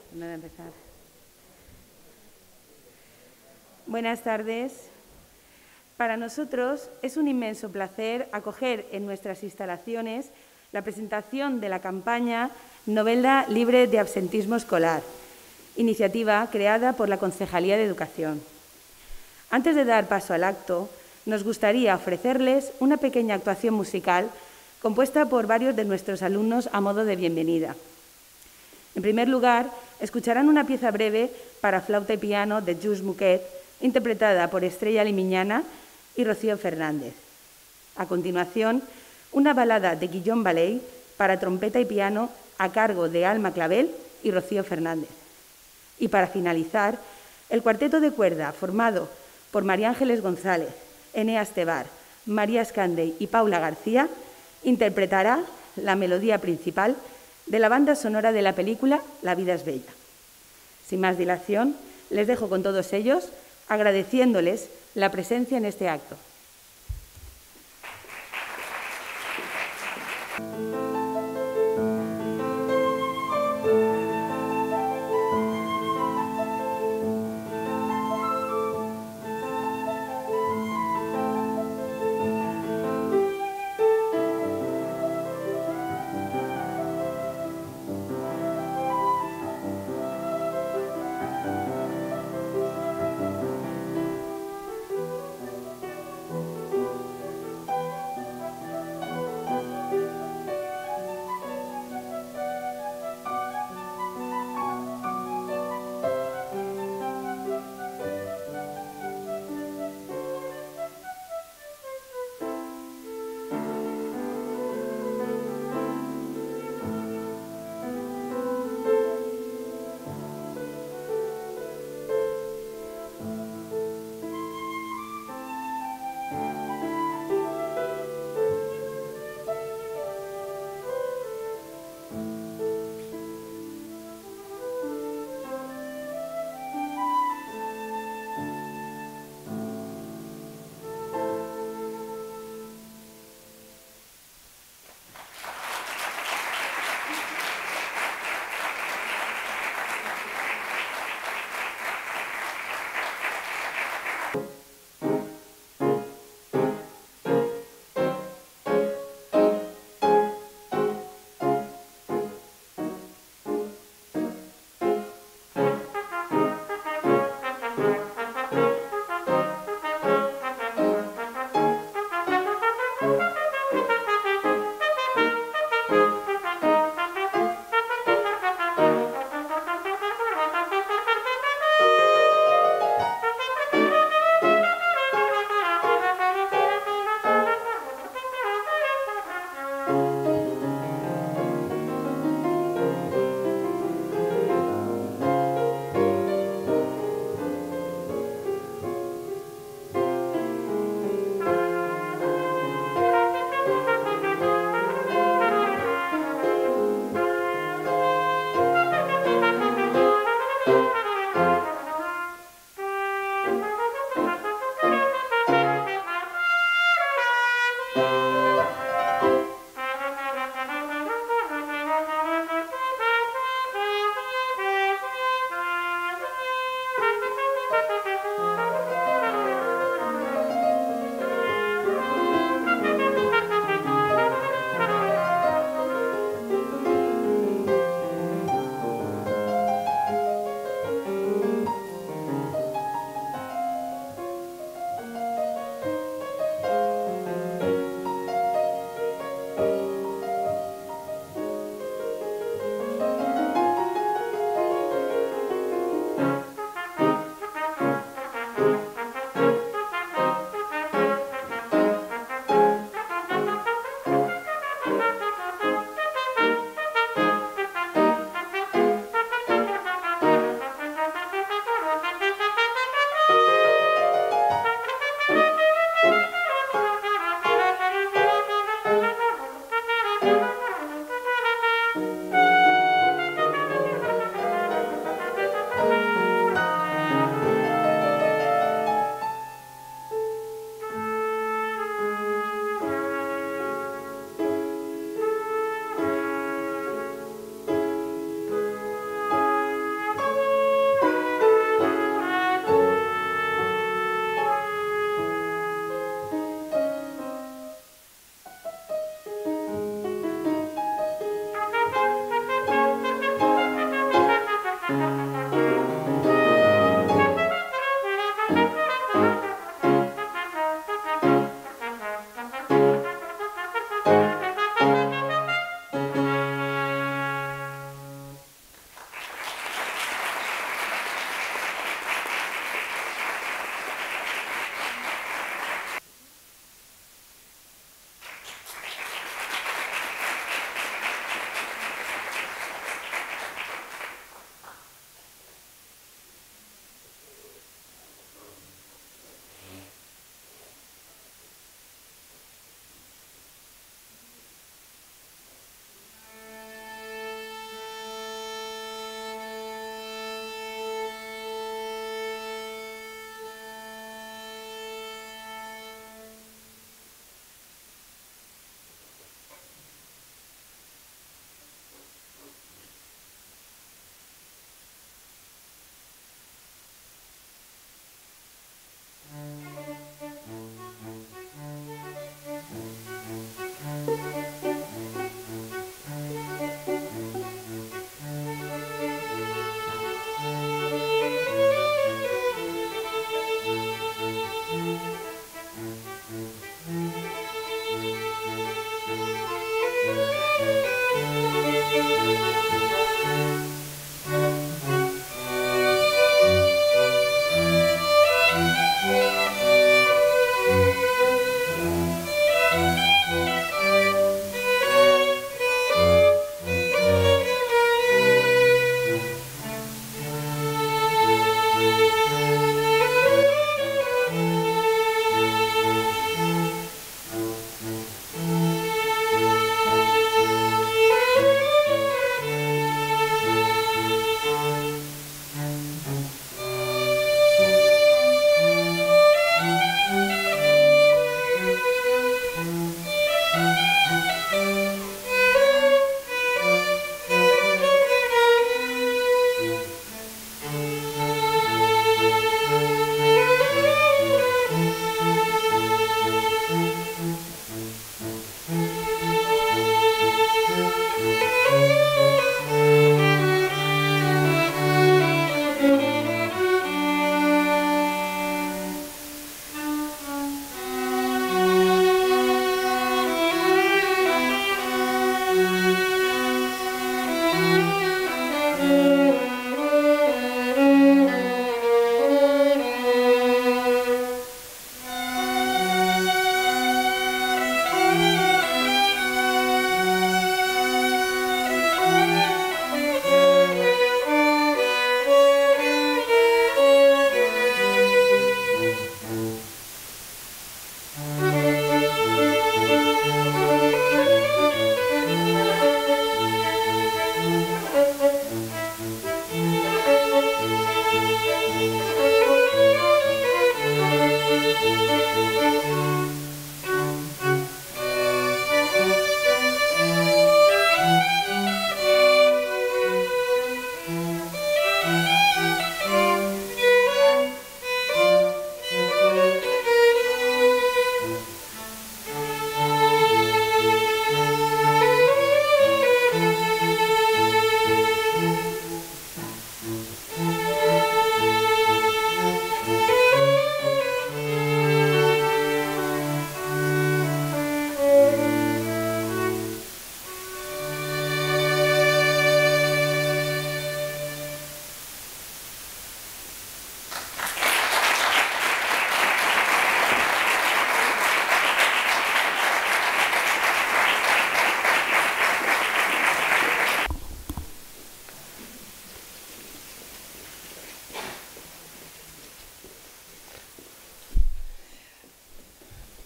Nada, empezar. Buenas tardes. Para nosotros es un inmenso placer acoger en nuestras instalaciones la presentación de la campaña Novelda libre de absentismo escolar, iniciativa creada por la Concejalía de Educación. Antes de dar paso al acto, nos gustaría ofrecerles una pequeña actuación musical compuesta por varios de nuestros alumnos a modo de bienvenida. En primer lugar, escucharán una pieza breve para flauta y piano de Lluís Muquet, interpretada por Estrella Limiñana y Rocío Fernández. A continuación, una balada de Guillaume Ballet para trompeta y piano a cargo de Alma Clavel y Rocío Fernández. Y para finalizar, el cuarteto de cuerda formado por María Ángeles González, Eneas Tebar, María Escandey y Paula García interpretará la melodía principal de la banda sonora de la película La vida es bella. Sin más dilación, les dejo con todos ellos, agradeciéndoles la presencia en este acto.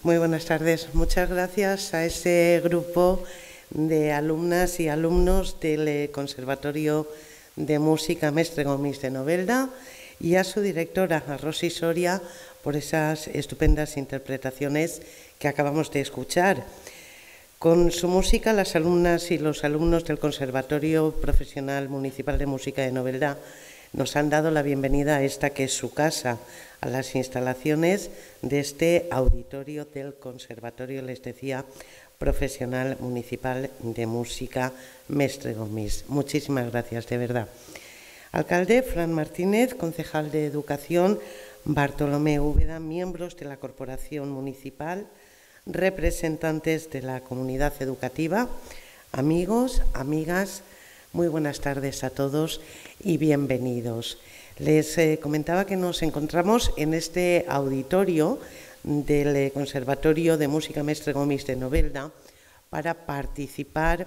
Muy buenas tardes. Muchas gracias a ese grupo de alumnas y alumnos del Conservatorio de Música Mestre Gomis de Novelda y a su directora, a Rosy Soria, por esas estupendas interpretaciones que acabamos de escuchar. Con su música, las alumnas y los alumnos del Conservatorio Profesional Municipal de Música de Novelda nos han dado la bienvenida a esta que es su casa, a las instalaciones de este auditorio del Conservatorio, les decía, Profesional Municipal de Música Mestre Gomis. Muchísimas gracias, de verdad. Alcalde Fran Martínez, concejal de Educación, Bartolomé Úbeda, miembros de la Corporación Municipal, representantes de la comunidad educativa, amigos, amigas, muy buenas tardes a todos y bienvenidos. Les comentaba que nos encontramos en este auditorio del Conservatorio de Música Mestre Gomis de Novelda para participar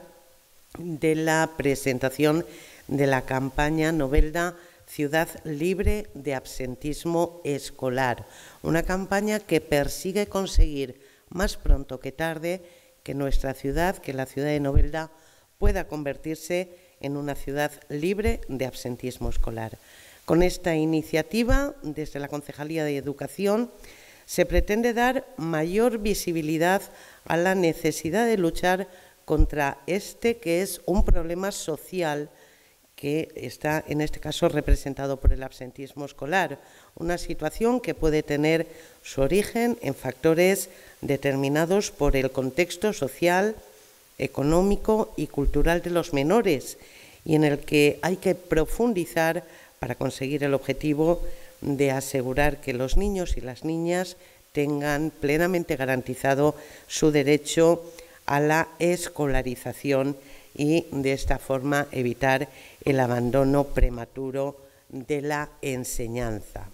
de la presentación de la campaña Novelda Ciudad Libre de Absentismo Escolar, una campaña que persigue conseguir más pronto que tarde que nuestra ciudad, que la ciudad de Novelda, pueda convertirse en una ciudad libre de absentismo escolar. Con esta iniciativa, desde la Concejalía de Educación, se pretende dar mayor visibilidad a la necesidad de luchar contra este, que es un problema social que está, en este caso, representado por el absentismo escolar, una situación que puede tener su origen en factores determinados por el contexto social, económico y cultural de los menores, y en el que hay que profundizar para conseguir el objetivo de asegurar que los niños y las niñas tengan plenamente garantizado su derecho a la escolarización y de esta forma evitar el abandono prematuro de la enseñanza.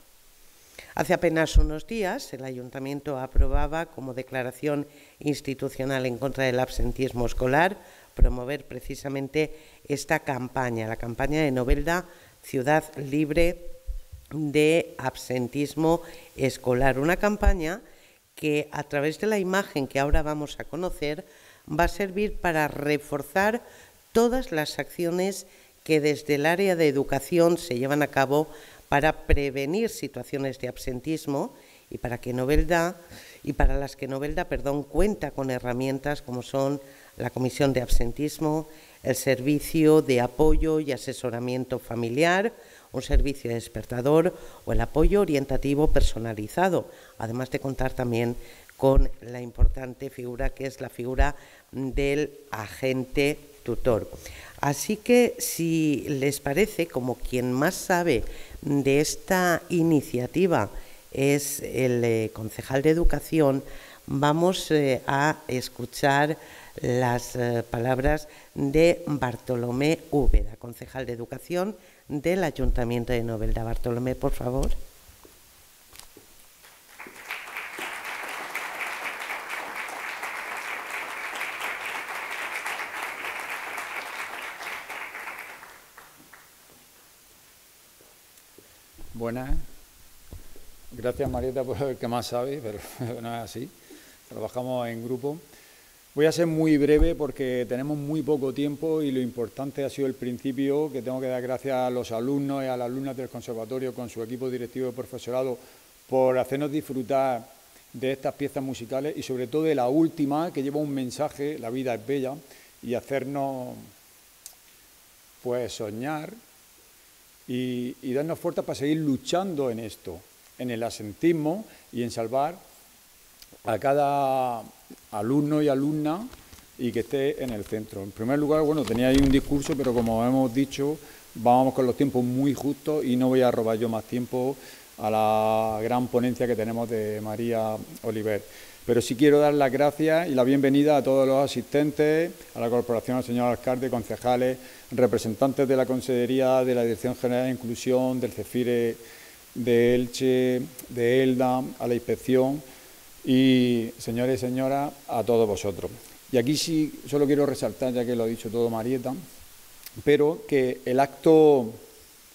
Hace apenas unos días el Ayuntamiento aprobaba como declaración institucional en contra del absentismo escolar promover precisamente esta campaña, la campaña de Novelda Ciudad Libre de Absentismo Escolar, una campaña que a través de la imagen que ahora vamos a conocer va a servir para reforzar todas las acciones que desde el área de educación se llevan a cabo para prevenir situaciones de absentismo y para las que Novelda cuenta con herramientas como son la Comisión de Absentismo, el Servicio de Apoyo y Asesoramiento Familiar, un servicio de despertador o el apoyo orientativo personalizado, además de contar también con la importante figura que es la figura del agente tutor. Así que, si les parece, como quien más sabe de esta iniciativa es el concejal de Educación, vamos a escuchar las palabras de Bartolomé Úbeda, concejal de Educación del Ayuntamiento de Novelda. Bartolomé, por favor. Buenas. Gracias, Marieta, por el que más sabe, pero no es así. Trabajamos en grupo. Voy a ser muy breve porque tenemos muy poco tiempo y lo importante ha sido el principio, que tengo que dar gracias a los alumnos y a las alumnas del conservatorio con su equipo directivo y profesorado por hacernos disfrutar de estas piezas musicales y sobre todo de la última, que lleva un mensaje, la vida es bella, y hacernos pues soñar y darnos fuerzas para seguir luchando en esto, en el absentismo y en salvar a cada alumno y alumna y que esté en el centro. En primer lugar, bueno, tenía ahí un discurso, pero como hemos dicho, vamos con los tiempos muy justos y no voy a robar yo más tiempo a la gran ponencia que tenemos de María Oliver. Pero sí quiero dar las gracias y la bienvenida a todos los asistentes, a la corporación, al señor alcalde, concejales, representantes de la Consejería, de la Dirección General de Inclusión, del CEFIRE de Elche, de ELDA, a la inspección y, señores y señoras, a todos vosotros. Y aquí sí solo quiero resaltar, ya que lo ha dicho todo Marieta, pero que el acto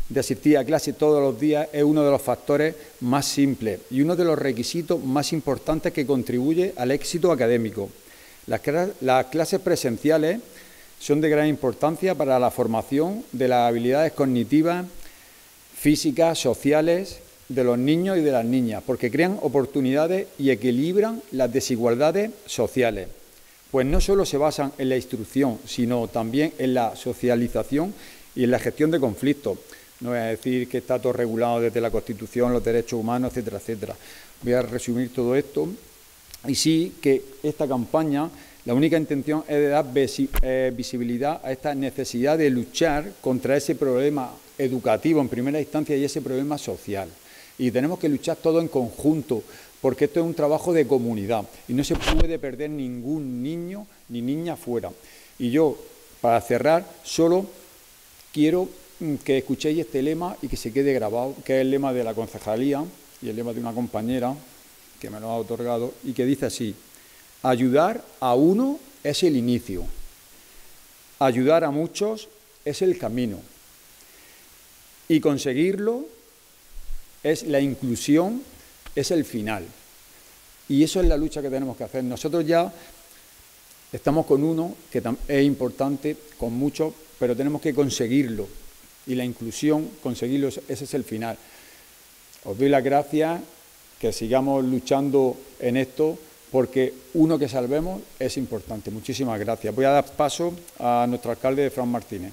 de asistir a clase todos los días es uno de los factores más simples y uno de los requisitos más importantes que contribuye al éxito académico. Las clases presenciales son de gran importancia para la formación de las habilidades cognitivas, físicas, sociales de los niños y de las niñas, porque crean oportunidades y equilibran las desigualdades sociales. Pues no solo se basan en la instrucción, sino también en la socialización y en la gestión de conflictos. No voy a decir que está todo regulado desde la Constitución, los derechos humanos, etcétera, etcétera. Voy a resumir todo esto. Y sí que esta campaña, la única intención es de dar visibilidad a esta necesidad de luchar contra ese problema educativo en primera instancia y ese problema social. Y tenemos que luchar todos en conjunto, porque esto es un trabajo de comunidad y no se puede perder ningún niño ni niña fuera. Y yo, para cerrar, solo quiero que escuchéis este lema y que se quede grabado, que es el lema de la concejalía y el lema de una compañera que me lo ha otorgado y que dice así: ayudar a uno es el inicio, ayudar a muchos es el camino y conseguirlo es la inclusión, es el final. Y eso es la lucha que tenemos que hacer. Nosotros ya estamos con uno, que es importante, con muchos, pero tenemos que conseguirlo. Y la inclusión, conseguirlo, ese es el final. Os doy las gracias, que sigamos luchando en esto, porque uno que salvemos es importante. Muchísimas gracias. Voy a dar paso a nuestro alcalde, Fran Martínez.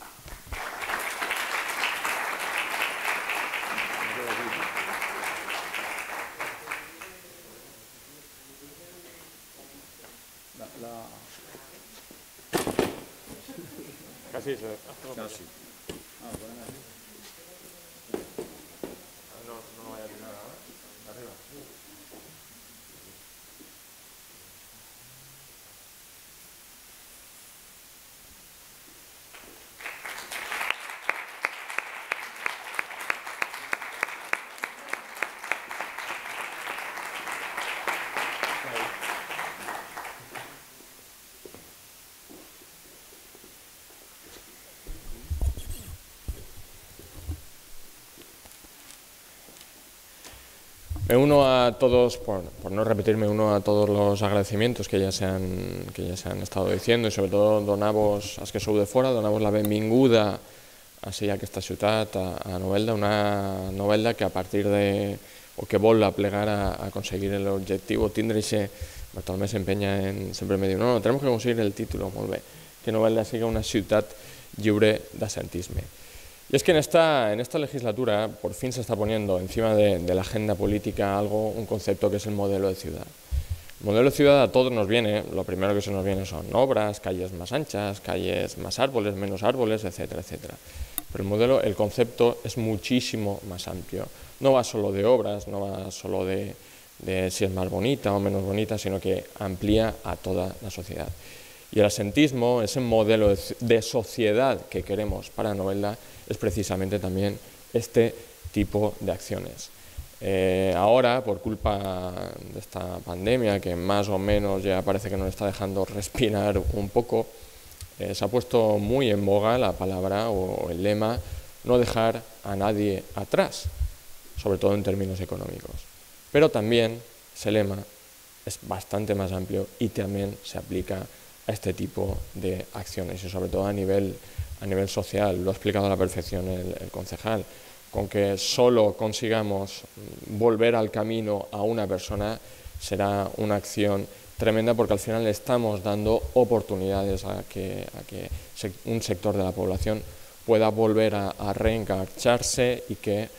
Casi se... Casi. No vaya a tirar nada. Arriba. Me uno a todos, por no repetirme, uno a todos los agradecimientos que ya se han estado diciendo, i sobretot donar-vos, els que sou de fora, donar-vos la benvinguda a ser aquesta ciutat, a Novelda, una Novelda que a partir de, o que vol aplegar a conseguir l'objectiu, o tindre ese, Bartolomé s'empenya en, sempre me diu, no, tenemos que conseguir el título, molt bé, que Novelda siga una ciutat lliure d'assentisme. Y es que en esta legislatura por fin se está poniendo encima de la agenda política un concepto que es el modelo de ciudad. El modelo de ciudad a todos nos viene, lo primero que se nos viene son obras, calles más anchas, calles más árboles, menos árboles, etcétera, etcétera. Pero el concepto es muchísimo más amplio. No va solo de obras, no va solo de si es más bonita o menos bonita, sino que amplía a toda la sociedad. Y el asentismo, ese modelo de sociedad que queremos para Novelda, es precisamente también este tipo de acciones. Ahora, por culpa de esta pandemia, que más o menos ya parece que nos está dejando respirar un poco, se ha puesto muy en boga la palabra o el lema no dejar a nadie atrás, sobre todo en términos económicos. Pero también ese lema es bastante más amplio y también se aplica a este tipo de acciones y sobre todo a nivel social. Lo ha explicado a la perfección el concejal. Con que solo consigamos volver al camino a una persona será una acción tremenda, porque al final le estamos dando oportunidades a que un sector de la población pueda volver a reengancharse y que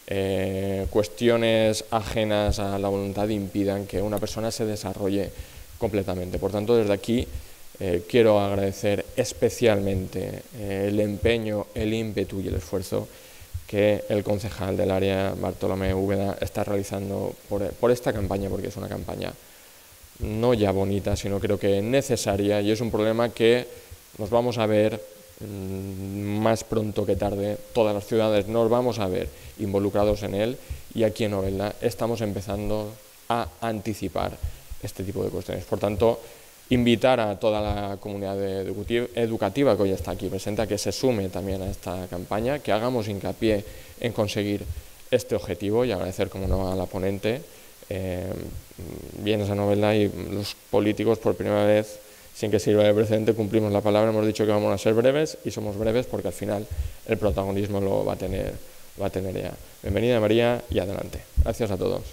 cuestiones ajenas a la voluntad impidan que una persona se desarrolle completamente. Por tanto, desde aquí quiero agradecer especialmente el empeño, el ímpetu y el esfuerzo que el concejal del área, Bartolomé Úbeda, está realizando por esta campaña, porque es una campaña no ya bonita, sino creo que necesaria, y es un problema que nos vamos a ver más pronto que tarde, todas las ciudades nos vamos a ver involucrados en él, y aquí en Novelda estamos empezando a anticipar este tipo de cuestiones. Por tanto, invitar a toda la comunidad educativa que hoy está aquí presente a que se sume también a esta campaña, que hagamos hincapié en conseguir este objetivo y agradecer, como no, a la ponente, Bienesa Novelda y los políticos por primera vez, sin que sirva de precedente, cumplimos la palabra, hemos dicho que vamos a ser breves y somos breves porque al final el protagonismo lo va a tener ella. Bienvenida María y adelante. Gracias a todos.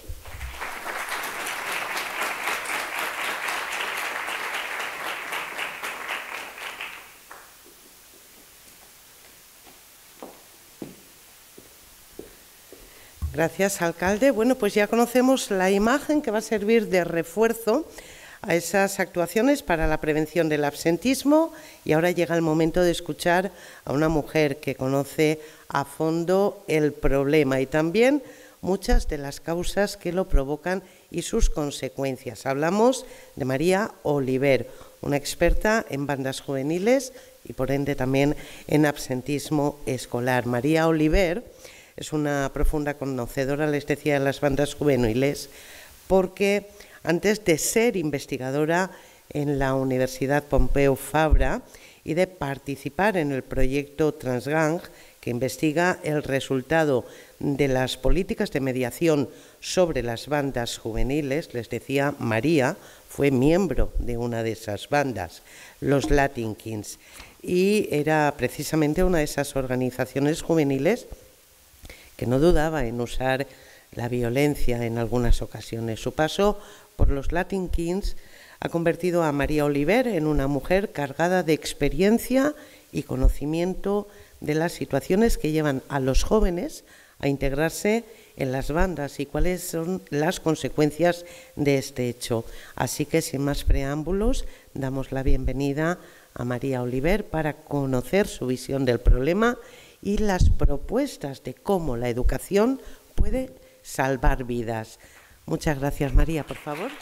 Gracias, alcalde. Bueno, pues ya conocemos la imagen que va a servir de refuerzo a esas actuaciones para la prevención del absentismo y ahora llega el momento de escuchar a una mujer que conoce a fondo el problema y también muchas de las causas que lo provocan y sus consecuencias. Hablamos de María Oliver, una experta en bandas juveniles y por ende también en absentismo escolar. María Oliver es una profunda conocedora, les decía, de las bandas juveniles, porque antes de ser investigadora en la Universidad Pompeu Fabra y de participar en el proyecto Transgang, que investiga el resultado de las políticas de mediación sobre las bandas juveniles, les decía, María fue miembro de una de esas bandas, los Latin Kings, y era precisamente una de esas organizaciones juveniles que no dudaba en usar la violencia en algunas ocasiones. Su paso por los Latin Kings ha convertido a María Oliver en una mujer cargada de experiencia y conocimiento de las situaciones que llevan a los jóvenes a integrarse en las bandas y cuáles son las consecuencias de este hecho. Así que, sin más preámbulos, damos la bienvenida a María Oliver para conocer su visión del problema y las propuestas de cómo la educación puede salvar vidas. Muchas gracias, María, por favor.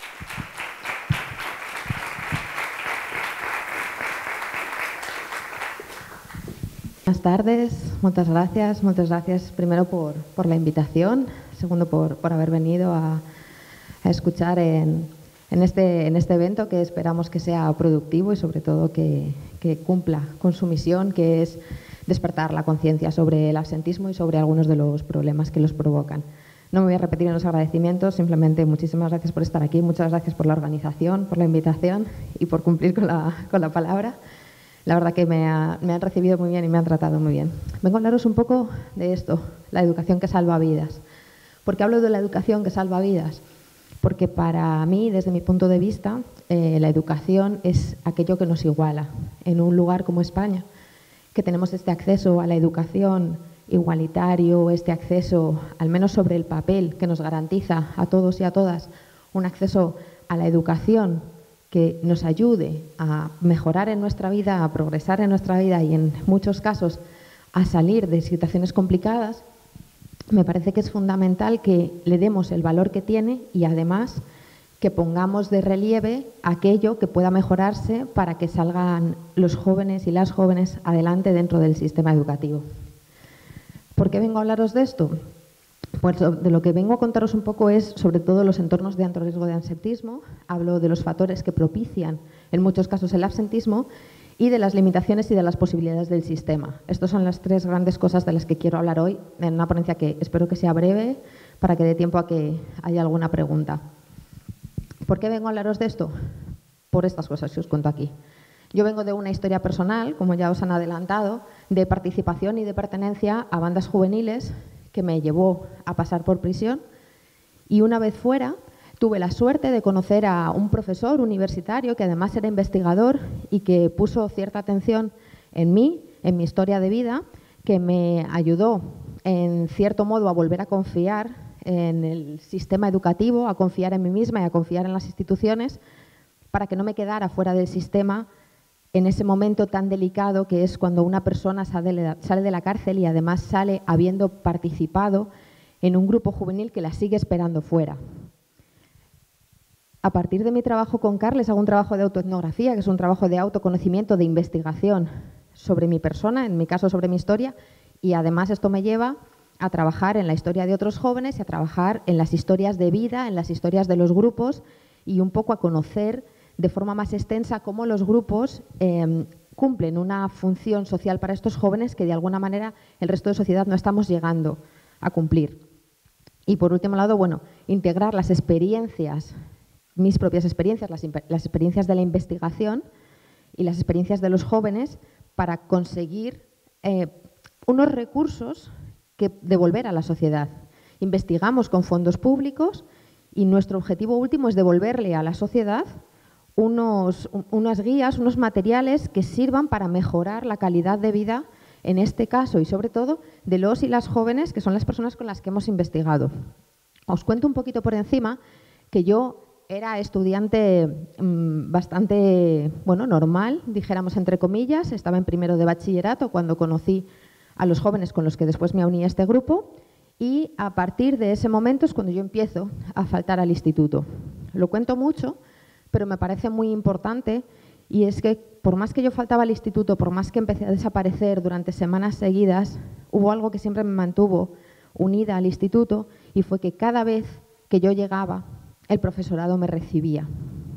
Buenas tardes, muchas gracias primero por la invitación, segundo por haber venido a escuchar en este evento que esperamos que sea productivo y sobre todo que cumpla con su misión, que es despertar la conciencia sobre el absentismo y sobre algunos de los problemas que los provocan. No me voy a repetir en los agradecimientos, simplemente muchísimas gracias por estar aquí, muchas gracias por la organización, por la invitación y por cumplir con la palabra. La verdad que me han recibido muy bien y me han tratado muy bien. Vengo a hablaros un poco de esto, la educación que salva vidas. ¿Por qué hablo de la educación que salva vidas? Porque para mí, desde mi punto de vista, la educación es aquello que nos iguala. En un lugar como España, que tenemos este acceso a la educación igualitario, este acceso, al menos sobre el papel, que nos garantiza a todos y a todas un acceso a la educación que nos ayude a mejorar en nuestra vida, a progresar en nuestra vida y en muchos casos a salir de situaciones complicadas, me parece que es fundamental que le demos el valor que tiene y además que pongamos de relieve aquello que pueda mejorarse para que salgan los jóvenes y las jóvenes adelante dentro del sistema educativo. ¿Por qué vengo a hablaros de esto? Pues de lo que vengo a contaros un poco es sobre todo los entornos de alto riesgo de absentismo, hablo de los factores que propician en muchos casos el absentismo y de las limitaciones y de las posibilidades del sistema. Estas son las tres grandes cosas de las que quiero hablar hoy en una ponencia que espero que sea breve para que dé tiempo a que haya alguna pregunta. ¿Por qué vengo a hablaros de esto? Por estas cosas que os cuento aquí. Yo vengo de una historia personal, como ya os han adelantado, de participación y de pertenencia a bandas juveniles que me llevó a pasar por prisión y una vez fuera tuve la suerte de conocer a un profesor universitario que además era investigador y que puso cierta atención en mí, en mi historia de vida, que me ayudó en cierto modo a volver a confiar en el sistema educativo, a confiar en mí misma y a confiar en las instituciones para que no me quedara fuera del sistema en ese momento tan delicado que es cuando una persona sale de la cárcel y además sale habiendo participado en un grupo juvenil que la sigue esperando fuera. A partir de mi trabajo con Carles hago un trabajo de autoetnografía, que es un trabajo de autoconocimiento, de investigación sobre mi persona, en mi caso sobre mi historia, y además esto me lleva a trabajar en la historia de otros jóvenes y a trabajar en las historias de vida, en las historias de los grupos y un poco a conocer de forma más extensa cómo los grupos cumplen una función social para estos jóvenes que de alguna manera el resto de sociedad no estamos llegando a cumplir. Y por último lado, bueno, integrar las experiencias, mis propias experiencias, las experiencias de la investigación y las experiencias de los jóvenes para conseguir unos recursos que devolver a la sociedad. Investigamos con fondos públicos y nuestro objetivo último es devolverle a la sociedad unas guías, unos materiales que sirvan para mejorar la calidad de vida, en este caso y sobre todo, de los y las jóvenes, que son las personas con las que hemos investigado. Os cuento un poquito por encima que yo era estudiante bastante, bueno, normal, dijéramos entre comillas. Estaba en primero de bachillerato cuando conocí a los jóvenes con los que después me uní a este grupo y a partir de ese momento es cuando yo empiezo a faltar al instituto. Lo cuento mucho, pero me parece muy importante y es que por más que yo faltaba al instituto, por más que empecé a desaparecer durante semanas seguidas, hubo algo que siempre me mantuvo unida al instituto y fue que cada vez que yo llegaba, el profesorado me recibía.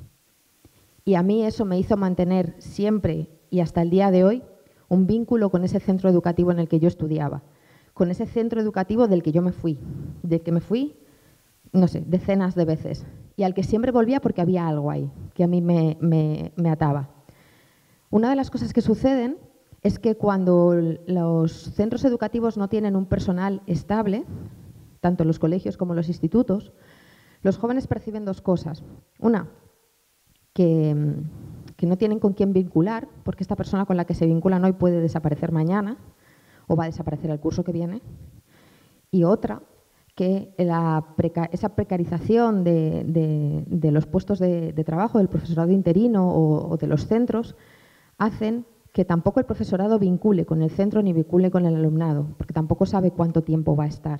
Y a mí eso me hizo mantener siempre y hasta el día de hoy un vínculo con ese centro educativo en el que yo estudiaba, con ese centro educativo del que yo me fui, del que me fui, no sé, decenas de veces, y al que siempre volvía porque había algo ahí que a mí me ataba. Una de las cosas que suceden es que cuando los centros educativos no tienen un personal estable, tanto los colegios como los institutos, los jóvenes perciben dos cosas. Una, que no tienen con quién vincular, porque esta persona con la que se vinculan hoy puede desaparecer mañana o va a desaparecer el curso que viene. Y otra, que esa precarización de los puestos de trabajo, del profesorado interino o de los centros, hacen que tampoco el profesorado vincule con el centro ni vincule con el alumnado, porque tampoco sabe cuánto tiempo va a estar.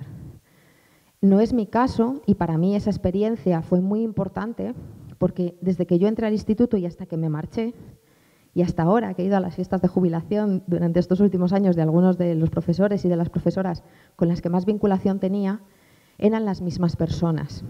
No es mi caso y para mí esa experiencia fue muy importante porque desde que yo entré al instituto y hasta que me marché y hasta ahora que he ido a las fiestas de jubilación durante estos últimos años de algunos de los profesores y de las profesoras con las que más vinculación tenía, eran las mismas personas.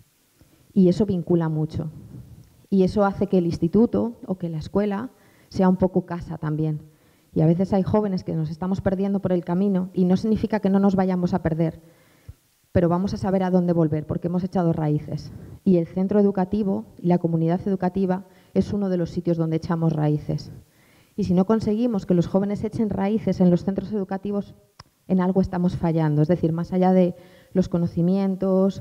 Y eso vincula mucho. Y eso hace que el instituto o que la escuela sea un poco casa también. Y a veces hay jóvenes que nos estamos perdiendo por el camino y no significa que no nos vayamos a perder, pero vamos a saber a dónde volver porque hemos echado raíces. Y el centro educativo y la comunidad educativa es uno de los sitios donde echamos raíces. Y si no conseguimos que los jóvenes echen raíces en los centros educativos, en algo estamos fallando. Es decir, más allá de los conocimientos,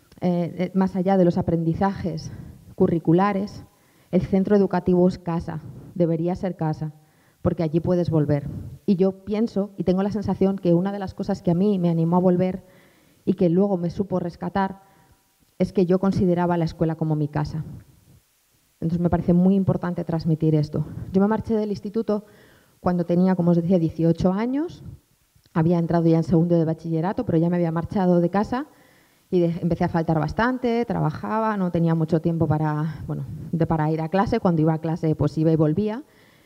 más allá de los aprendizajes curriculares, el centro educativo es casa, debería ser casa, porque allí puedes volver. Y yo pienso y tengo la sensación que una de las cosas que a mí me animó a volver y que luego me supo rescatar es que yo consideraba la escuela como mi casa. Entonces me parece muy importante transmitir esto. Yo me marché del instituto cuando tenía, como os decía, 18 años, había entrado ya en segundo de bachillerato, pero ya me había marchado de casa y empecé a faltar bastante, trabajaba, no tenía mucho tiempo para ir a clase. Cuando iba a clase pues iba y volvía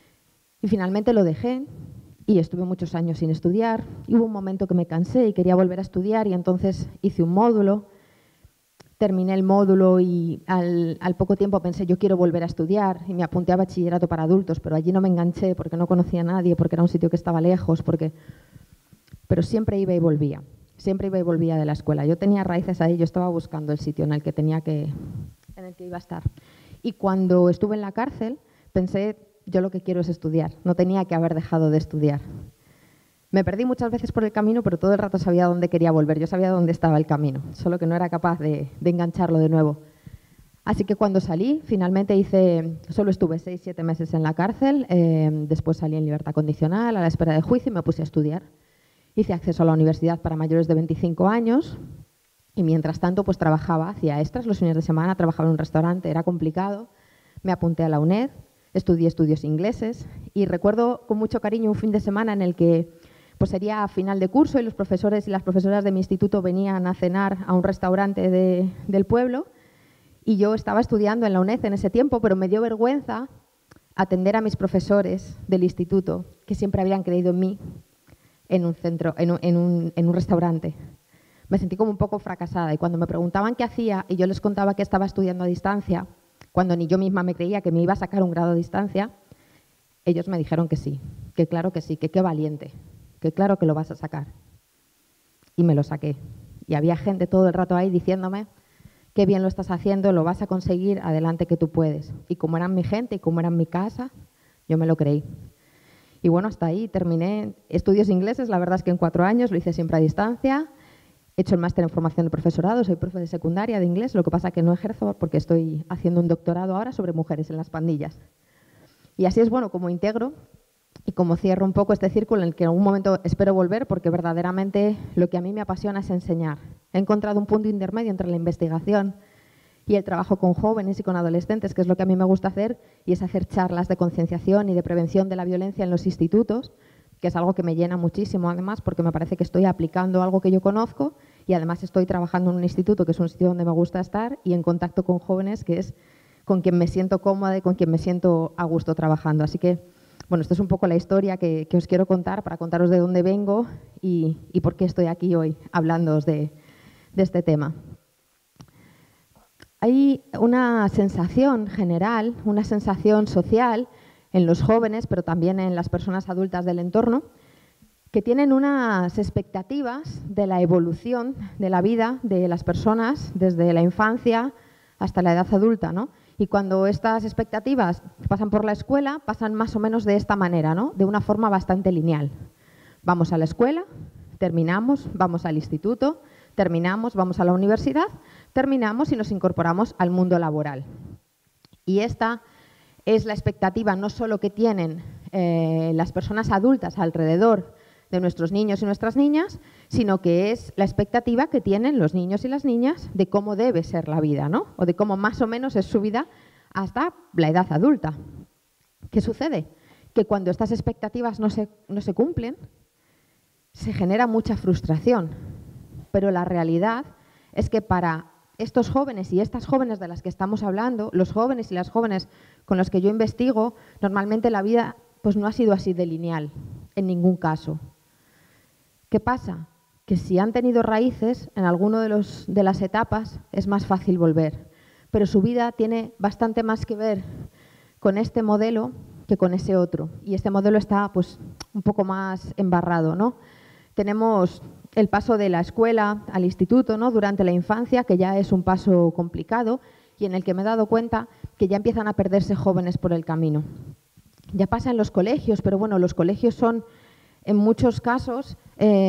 y finalmente lo dejé y estuve muchos años sin estudiar. Y hubo un momento que me cansé y quería volver a estudiar y entonces hice un módulo, terminé el módulo y al poco tiempo pensé yo quiero volver a estudiar y me apunté a bachillerato para adultos, pero allí no me enganché porque no conocía a nadie, porque era un sitio que estaba lejos, pero siempre iba y volvía. Siempre iba y volvía de la escuela. Yo tenía raíces ahí, yo estaba buscando el sitio en el que iba a estar. Y cuando estuve en la cárcel, pensé, yo lo que quiero es estudiar. No tenía que haber dejado de estudiar. Me perdí muchas veces por el camino, pero todo el rato sabía dónde quería volver. Yo sabía dónde estaba el camino, solo que no era capaz de engancharlo de nuevo. Así que cuando salí, finalmente solo estuve 6-7 meses en la cárcel, después salí en libertad condicional, a la espera de juicio y me puse a estudiar. Hice acceso a la universidad para mayores de 25 años y mientras tanto pues trabajaba, hacía extras los fines de semana, trabajaba en un restaurante, era complicado. Me apunté a la UNED, estudié estudios ingleses y recuerdo con mucho cariño un fin de semana en el que pues sería final de curso y los profesores y las profesoras de mi instituto venían a cenar a un restaurante del pueblo y yo estaba estudiando en la UNED en ese tiempo, pero me dio vergüenza atender a mis profesores del instituto que siempre habían creído en mí en un restaurante. Me sentí como un poco fracasada y cuando me preguntaban qué hacía y yo les contaba que estaba estudiando a distancia, cuando ni yo misma me creía que me iba a sacar un grado de distancia, ellos me dijeron que sí, que claro que sí, que qué valiente, que claro que lo vas a sacar. Y me lo saqué. Y había gente todo el rato ahí diciéndome, qué bien lo estás haciendo, lo vas a conseguir, adelante que tú puedes. Y como eran mi gente y como eran mi casa, yo me lo creí. Y bueno, hasta ahí terminé estudios ingleses, la verdad es que en 4 años, lo hice siempre a distancia. He hecho el máster en formación de profesorado, soy profe de secundaria de inglés, lo que pasa que no ejerzo porque estoy haciendo un doctorado ahora sobre mujeres en las pandillas. Y así es, bueno, como integro y como cierro un poco este círculo en el que en algún momento espero volver, porque verdaderamente lo que a mí me apasiona es enseñar. He encontrado un punto intermedio entre la investigación y el trabajo con jóvenes y con adolescentes, que es lo que a mí me gusta hacer, y es hacer charlas de concienciación y de prevención de la violencia en los institutos, que es algo que me llena muchísimo, además, porque me parece que estoy aplicando algo que yo conozco y además estoy trabajando en un instituto, que es un sitio donde me gusta estar, y en contacto con jóvenes, que es con quien me siento cómoda y con quien me siento a gusto trabajando. Así que, bueno, esto es un poco la historia que os quiero contar para contaros de dónde vengo y por qué estoy aquí hoy hablándoos de este tema. Hay una sensación general, una sensación social en los jóvenes, pero también en las personas adultas del entorno, que tienen unas expectativas de la evolución de la vida de las personas desde la infancia hasta la edad adulta, ¿no? Y cuando estas expectativas pasan por la escuela, pasan más o menos de esta manera, ¿no? De una forma bastante lineal. Vamos a la escuela, terminamos, vamos al instituto, terminamos, vamos a la universidad, terminamos y nos incorporamos al mundo laboral. Y esta es la expectativa no solo que tienen las personas adultas alrededor de nuestros niños y nuestras niñas, sino que es la expectativa que tienen los niños y las niñas de cómo debe ser la vida, ¿no? O de cómo más o menos es su vida hasta la edad adulta. ¿Qué sucede? Que cuando estas expectativas no se cumplen, se genera mucha frustración. Pero la realidad es que para estos jóvenes y estas jóvenes de las que estamos hablando, los jóvenes y las jóvenes con los que yo investigo, normalmente la vida pues no ha sido así de lineal, en ningún caso. ¿Qué pasa? Que si han tenido raíces en alguno de las etapas es más fácil volver, pero su vida tiene bastante más que ver con este modelo que con ese otro, y este modelo está pues un poco más embarrado, ¿no? Tenemos el paso de la escuela al instituto, ¿no? Durante la infancia, que ya es un paso complicado y en el que me he dado cuenta que ya empiezan a perderse jóvenes por el camino. Ya pasa en los colegios, pero bueno, los colegios son en muchos casos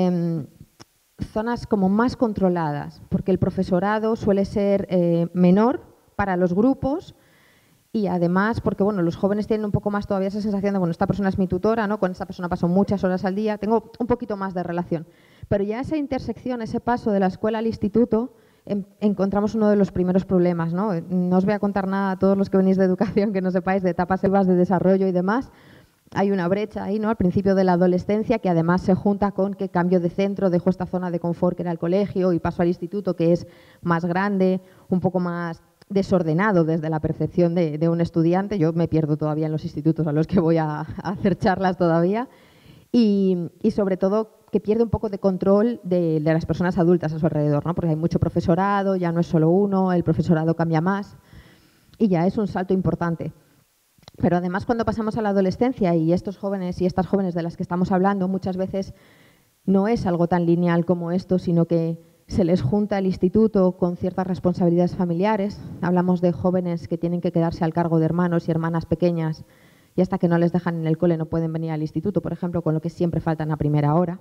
zonas como más controladas, porque el profesorado suele ser menor para los grupos y además porque bueno, los jóvenes tienen un poco más todavía esa sensación de, bueno, esta persona es mi tutora, ¿no? Con esta persona paso muchas horas al día, tengo un poquito más de relación. Pero ya esa intersección, ese paso de la escuela al instituto, encontramos uno de los primeros problemas, ¿no? No os voy a contar nada a todos los que venís de educación que no sepáis de etapas selvas de desarrollo y demás. Hay una brecha ahí, ¿no? Al principio de la adolescencia, que además se junta con que cambio de centro, dejo esta zona de confort que era el colegio y paso al instituto, que es más grande, un poco más desordenado desde la percepción de un estudiante. Yo me pierdo todavía en los institutos a los que voy a hacer charlas todavía. Y sobre todo que pierde un poco de control de las personas adultas a su alrededor, ¿no? Porque hay mucho profesorado, ya no es solo uno, el profesorado cambia más y ya es un salto importante. Pero además cuando pasamos a la adolescencia y estos jóvenes y estas jóvenes de las que estamos hablando muchas veces no es algo tan lineal como esto, sino que se les junta el instituto con ciertas responsabilidades familiares. Hablamos de jóvenes que tienen que quedarse al cargo de hermanos y hermanas pequeñas y hasta que no les dejan en el cole no pueden venir al instituto, por ejemplo, con lo que siempre faltan a primera hora.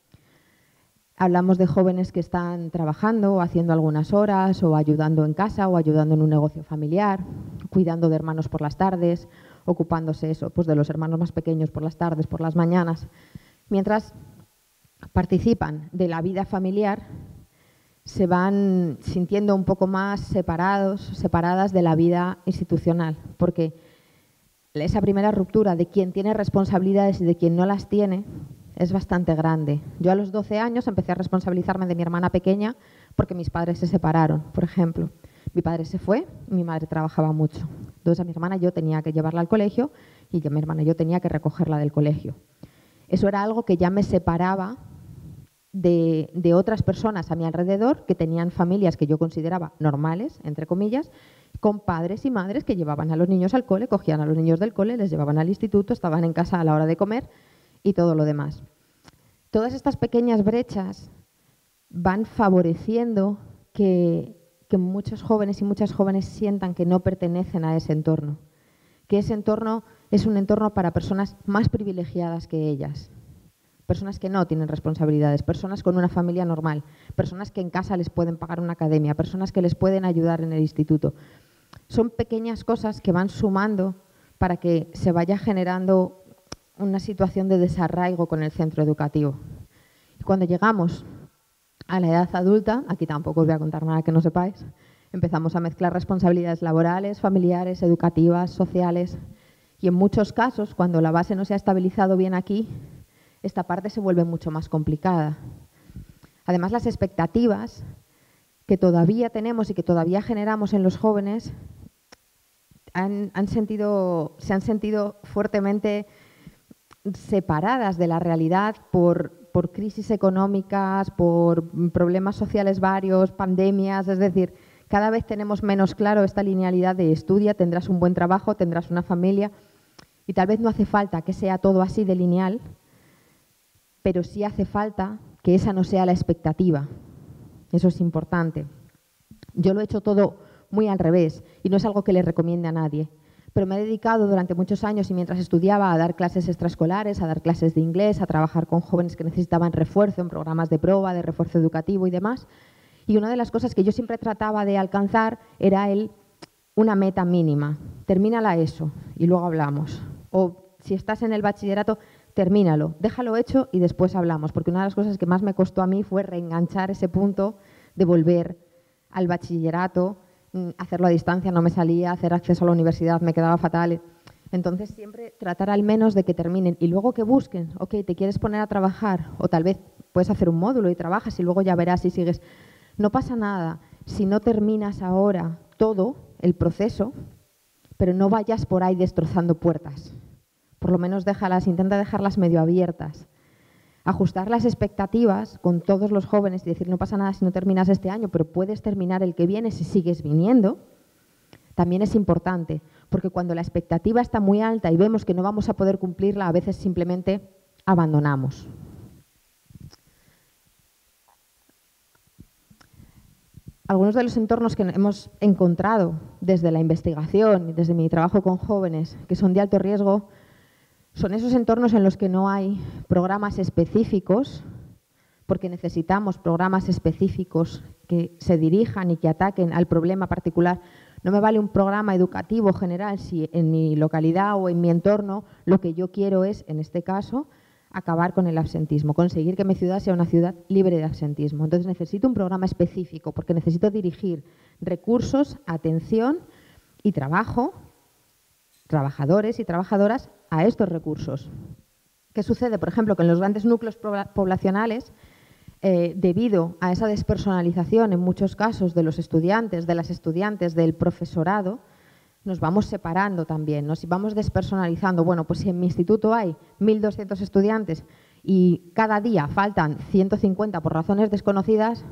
Hablamos de jóvenes que están trabajando o haciendo algunas horas o ayudando en casa o ayudando en un negocio familiar, cuidando de hermanos por las tardes, ocupándose eso, pues de los hermanos más pequeños por las tardes, por las mañanas. Mientras participan de la vida familiar, se van sintiendo un poco más separadas de la vida institucional, porque esa primera ruptura de quien tiene responsabilidades y de quien no las tiene es bastante grande. Yo a los 12 años empecé a responsabilizarme de mi hermana pequeña porque mis padres se separaron, por ejemplo. Mi padre se fue y mi madre trabajaba mucho. Entonces a mi hermana yo tenía que llevarla al colegio y a mi hermana yo tenía que recogerla del colegio. Eso era algo que ya me separaba de otras personas a mi alrededor que tenían familias que yo consideraba normales, entre comillas, con padres y madres que llevaban a los niños al cole, cogían a los niños del cole, les llevaban al instituto, estaban en casa a la hora de comer y todo lo demás. Todas estas pequeñas brechas van favoreciendo que muchos jóvenes y muchas jóvenes sientan que no pertenecen a ese entorno, que ese entorno es un entorno para personas más privilegiadas que ellas, personas que no tienen responsabilidades, personas con una familia normal, personas que en casa les pueden pagar una academia, personas que les pueden ayudar en el instituto. Son pequeñas cosas que van sumando para que se vaya generando una situación de desarraigo con el centro educativo. Y cuando llegamos a la edad adulta, aquí tampoco os voy a contar nada que no sepáis, empezamos a mezclar responsabilidades laborales, familiares, educativas, sociales, y en muchos casos, cuando la base no se ha estabilizado bien aquí, esta parte se vuelve mucho más complicada. Además, las expectativas que todavía tenemos y que todavía generamos en los jóvenes se han sentido fuertemente separadas de la realidad por crisis económicas, por problemas sociales varios, pandemias, es decir, cada vez tenemos menos claro esta linealidad de estudia, tendrás un buen trabajo, tendrás una familia y tal vez no hace falta que sea todo así de lineal, pero sí hace falta que esa no sea la expectativa. Eso es importante. Yo lo he hecho todo muy al revés y no es algo que le recomiende a nadie, pero me he dedicado durante muchos años y mientras estudiaba a dar clases extraescolares, a dar clases de inglés, a trabajar con jóvenes que necesitaban refuerzo en programas de prueba, de refuerzo educativo y demás. Y una de las cosas que yo siempre trataba de alcanzar era una meta mínima. Termina la ESO y luego hablamos. O si estás en el bachillerato, termínalo, déjalo hecho y después hablamos, porque una de las cosas que más me costó a mí fue reenganchar ese punto de volver al bachillerato, hacerlo a distancia no me salía, hacer acceso a la universidad me quedaba fatal. Entonces siempre tratar al menos de que terminen y luego que busquen, ok, te quieres poner a trabajar o tal vez puedes hacer un módulo y trabajas y luego ya verás si sigues. No pasa nada si no terminas ahora todo el proceso, pero no vayas por ahí destrozando puertas. Por lo menos intenta dejarlas medio abiertas. Ajustar las expectativas con todos los jóvenes y decir no pasa nada si no terminas este año, pero puedes terminar el que viene si sigues viniendo, también es importante, porque cuando la expectativa está muy alta y vemos que no vamos a poder cumplirla, a veces simplemente abandonamos. Algunos de los entornos que hemos encontrado desde la investigación y desde mi trabajo con jóvenes que son de alto riesgo son esos entornos en los que no hay programas específicos, porque necesitamos programas específicos que se dirijan y que ataquen al problema particular. No me vale un programa educativo general si en mi localidad o en mi entorno lo que yo quiero es, en este caso, acabar con el absentismo, conseguir que mi ciudad sea una ciudad libre de absentismo. Entonces necesito un programa específico porque necesito dirigir recursos, atención y trabajo, trabajadores y trabajadoras a estos recursos. ¿Qué sucede? Por ejemplo, que en los grandes núcleos poblacionales, debido a esa despersonalización en muchos casos de los estudiantes, de las estudiantes, del profesorado, nos vamos separando también, nos vamos despersonalizando. Bueno, pues si en mi instituto hay 1.200 estudiantes y cada día faltan 150 por razones desconocidas,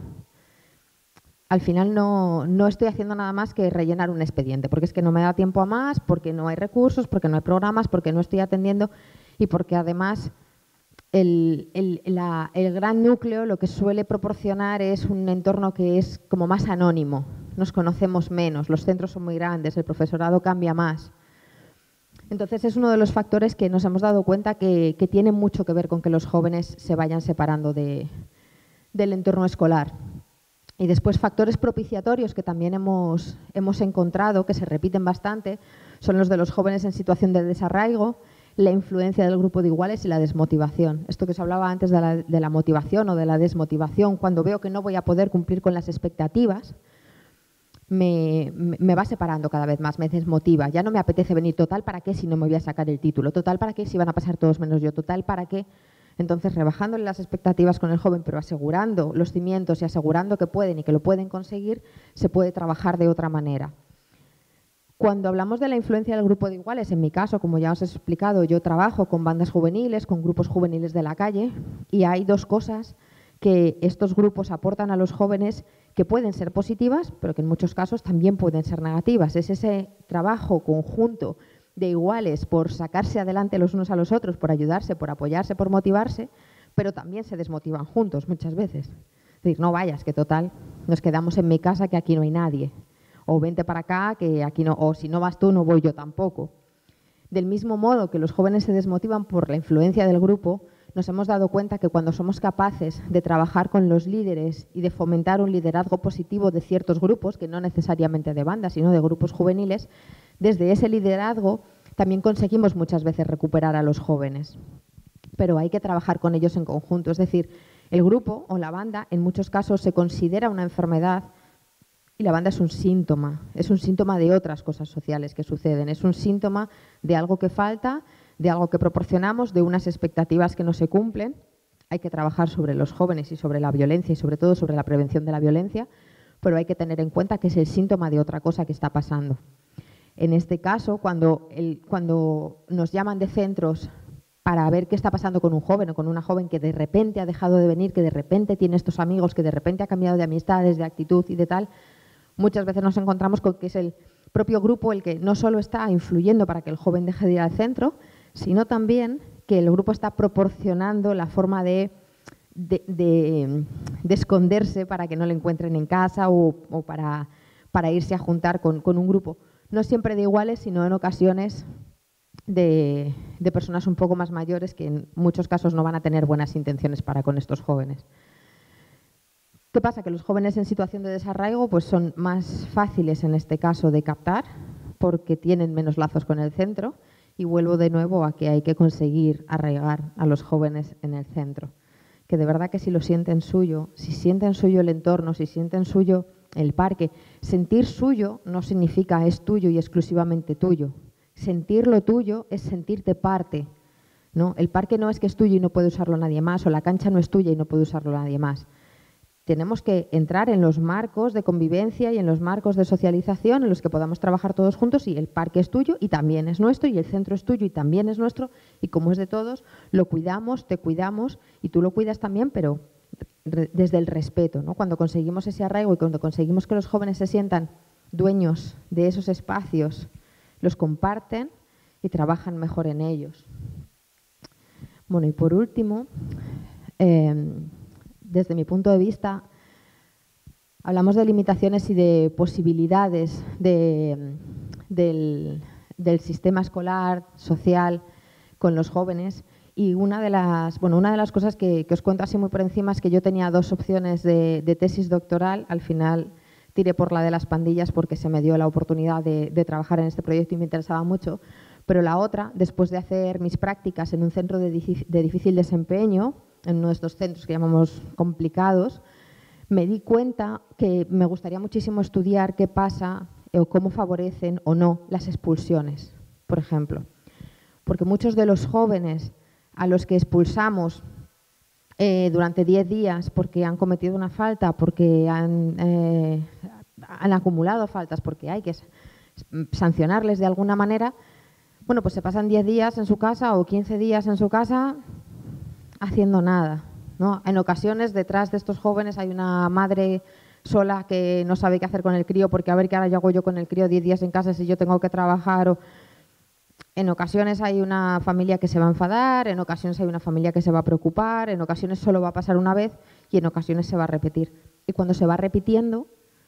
al final no estoy haciendo nada más que rellenar un expediente, porque es que no me da tiempo a más, porque no hay recursos, porque no hay programas, porque no estoy atendiendo y porque además el gran núcleo lo que suele proporcionar es un entorno que es como más anónimo, nos conocemos menos, los centros son muy grandes, el profesorado cambia más. Entonces es uno de los factores que nos hemos dado cuenta que tiene mucho que ver con que los jóvenes se vayan separando del entorno escolar. Y después factores propiciatorios que también hemos encontrado, que se repiten bastante, son los de los jóvenes en situación de desarraigo, la influencia del grupo de iguales y la desmotivación. Esto que os hablaba antes de la motivación o de la desmotivación, cuando veo que no voy a poder cumplir con las expectativas, me va separando cada vez más, me desmotiva. Ya no me apetece venir, total, ¿para qué si no me voy a sacar el título? Total, ¿para qué si van a pasar todos menos yo? Total, ¿para qué? Entonces, rebajándole las expectativas con el joven, pero asegurando los cimientos y asegurando que pueden y que lo pueden conseguir, se puede trabajar de otra manera. Cuando hablamos de la influencia del grupo de iguales, en mi caso, como ya os he explicado, yo trabajo con bandas juveniles, con grupos juveniles de la calle, y hay dos cosas que estos grupos aportan a los jóvenes que pueden ser positivas, pero que en muchos casos también pueden ser negativas. Es ese trabajo conjunto de iguales por sacarse adelante los unos a los otros, por ayudarse, por apoyarse, por motivarse, pero también se desmotivan juntos muchas veces. Es decir, no vayas, que total, nos quedamos en mi casa, que aquí no hay nadie. O vente para acá, que aquí no, o si no vas tú, no voy yo tampoco. Del mismo modo que los jóvenes se desmotivan por la influencia del grupo, nos hemos dado cuenta que cuando somos capaces de trabajar con los líderes y de fomentar un liderazgo positivo de ciertos grupos, que no necesariamente de bandas, sino de grupos juveniles, desde ese liderazgo también conseguimos muchas veces recuperar a los jóvenes. Pero hay que trabajar con ellos en conjunto. Es decir, el grupo o la banda en muchos casos se considera una enfermedad y la banda es un síntoma de otras cosas sociales que suceden, es un síntoma de algo que falta, de algo que proporcionamos, de unas expectativas que no se cumplen. Hay que trabajar sobre los jóvenes y sobre la violencia y sobre todo sobre la prevención de la violencia, pero hay que tener en cuenta que es el síntoma de otra cosa que está pasando. En este caso, cuando nos llaman de centros para ver qué está pasando con un joven o con una joven que de repente ha dejado de venir, que de repente tiene estos amigos, que de repente ha cambiado de amistades, de actitud y de tal, muchas veces nos encontramos con que es el propio grupo el que no solo está influyendo para que el joven deje de ir al centro, sino también que el grupo está proporcionando la forma de esconderse para que no le encuentren en casa o para irse a juntar con un grupo. No siempre de iguales, sino en ocasiones de personas un poco más mayores que en muchos casos no van a tener buenas intenciones para con estos jóvenes. ¿Qué pasa? Que los jóvenes en situación de desarraigo pues son más fáciles en este caso de captar porque tienen menos lazos con el centro y vuelvo de nuevo a que hay que conseguir arraigar a los jóvenes en el centro. Que de verdad que si lo sienten suyo, si sienten suyo el entorno, si sienten suyo el parque, sentir suyo no significa es tuyo y exclusivamente tuyo. Sentirlo tuyo es sentirte parte, ¿no? El parque no es que es tuyo y no puede usarlo nadie más, o la cancha no es tuya y no puede usarlo nadie más. Tenemos que entrar en los marcos de convivencia y en los marcos de socialización en los que podamos trabajar todos juntos y el parque es tuyo y también es nuestro y el centro es tuyo y también es nuestro y como es de todos, lo cuidamos, te cuidamos y tú lo cuidas también, pero desde el respeto, ¿no? Cuando conseguimos ese arraigo y cuando conseguimos que los jóvenes se sientan dueños de esos espacios, los comparten y trabajan mejor en ellos. Bueno, y por último, desde mi punto de vista, hablamos de limitaciones y de posibilidades del sistema escolar, social, con los jóvenes. Y una de las cosas que os cuento así muy por encima es que yo tenía dos opciones de tesis doctoral. Al final tiré por la de las pandillas porque se me dio la oportunidad de trabajar en este proyecto y me interesaba mucho. Pero la otra, después de hacer mis prácticas en un centro de difícil desempeño, en uno de estos centros que llamamos complicados, me di cuenta que me gustaría muchísimo estudiar qué pasa o cómo favorecen o no las expulsiones, por ejemplo. Porque muchos de los jóvenes a los que expulsamos durante 10 días porque han cometido una falta, porque han acumulado faltas, porque hay que sancionarles de alguna manera, bueno, pues se pasan 10 días en su casa o 15 días en su casa haciendo nada, ¿no? En ocasiones detrás de estos jóvenes hay una madre sola que no sabe qué hacer con el crío porque a ver qué ahora hago yo con el crío 10 días en casa si yo tengo que trabajar. O en ocasiones hay una familia que se va a enfadar, en ocasiones hay una familia que se va a preocupar, en ocasiones solo va a pasar una vez y en ocasiones se va a repetir. Y cuando se va repitiendo,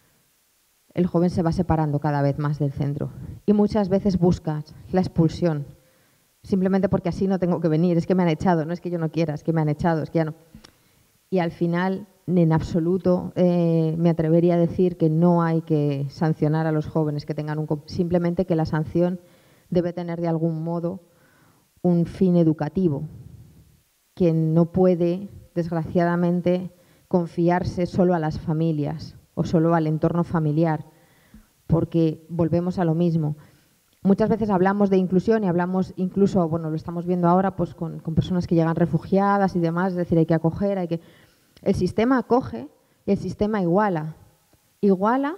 el joven se va separando cada vez más del centro. Y muchas veces buscas la expulsión, simplemente porque así no tengo que venir, es que me han echado, no es que yo no quiera, es que me han echado, es que ya no. Y al final, en absoluto, me atrevería a decir que no hay que sancionar a los jóvenes que tengan simplemente que la sanción debe tener de algún modo un fin educativo, que no puede, desgraciadamente, confiarse solo a las familias o solo al entorno familiar, porque volvemos a lo mismo. Muchas veces hablamos de inclusión y hablamos incluso, bueno, lo estamos viendo ahora pues con personas que llegan refugiadas y demás, es decir, hay que acoger, hay que... El sistema acoge y el sistema iguala. Iguala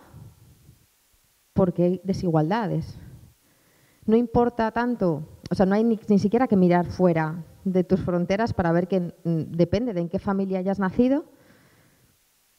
porque hay desigualdades. No importa tanto, o sea, no hay ni siquiera que mirar fuera de tus fronteras para ver que depende de en qué familia hayas nacido,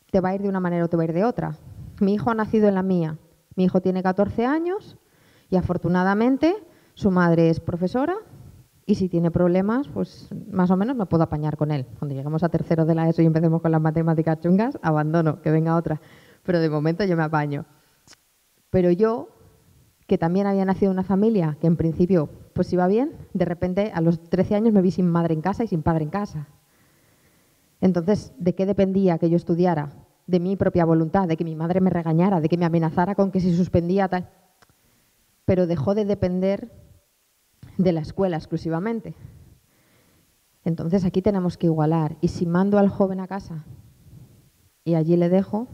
te va a ir de una manera o te va a ir de otra. Mi hijo ha nacido en la mía. Mi hijo tiene 14 años y afortunadamente su madre es profesora y si tiene problemas, pues más o menos me puedo apañar con él. Cuando lleguemos a tercero de la ESO y empecemos con las matemáticas chungas, abandono, que venga otra. Pero de momento yo me apaño. Pero yo, que también había nacido en una familia que en principio pues iba bien, de repente a los 13 años me vi sin madre en casa y sin padre en casa. Entonces, ¿de qué dependía que yo estudiara? De mi propia voluntad, de que mi madre me regañara, de que me amenazara con que si suspendía tal. Pero dejó de depender de la escuela exclusivamente. Entonces aquí tenemos que igualar. Y si mando al joven a casa y allí le dejo,